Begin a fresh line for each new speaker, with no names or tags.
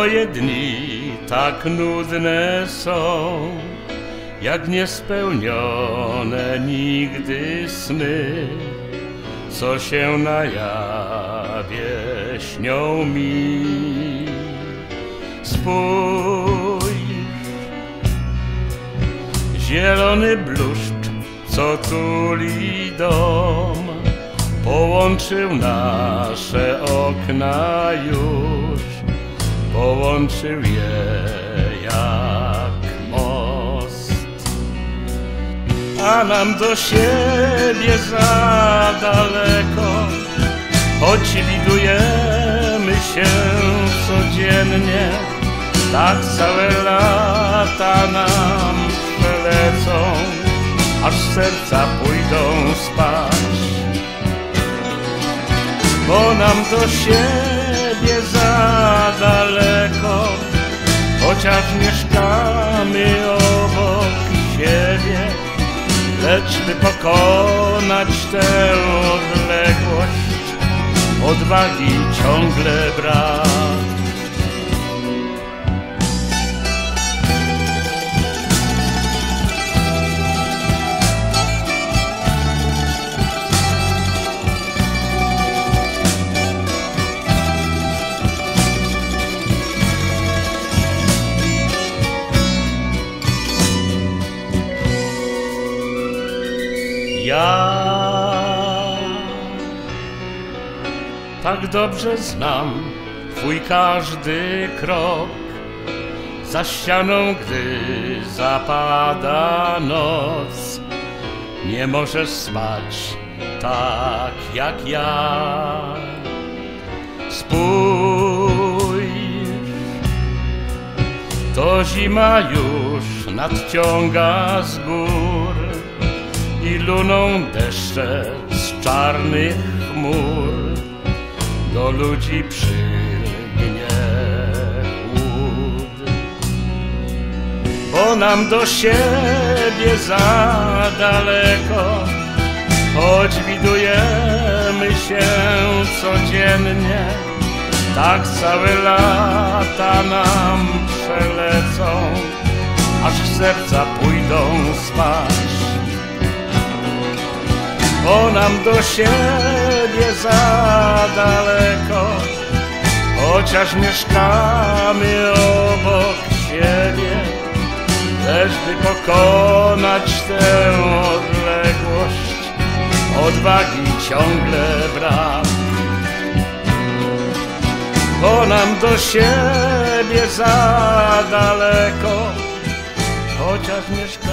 Moje dni tak nudne są, jak niespełnione nigdy sny, co się na jawie śnią mi. Spójrz, zielony bluszcz, co tuli dom, połączył nasze okna już, połączył je jak most. A nam do siebie za daleko, choć widujemy się codziennie, tak całe lata nam przelecą, aż serca pójdą spać. Bo nam do siebie za daleko, chociaż mieszkamy obok siebie, lecz by pokonać tę odległość, odwagi ciągle brak. Ja tak dobrze znam twój każdy krok, za ścianą, gdy zapada noc. Nie możesz spać tak jak ja. Spójrz, to zima już nadciąga z gór i luną deszcze z czarnych chmur. Do ludzi przylgnie chłód, bo nam do siebie za daleko, choć widujemy się codziennie, tak całe lata nam przelecą, aż serca pójdą spać. Bo nam do siebie za daleko, chociaż mieszkamy obok siebie, lecz by pokonać tę odległość, odwagi ciągle brak. Bo nam do siebie za daleko, chociaż mieszkamy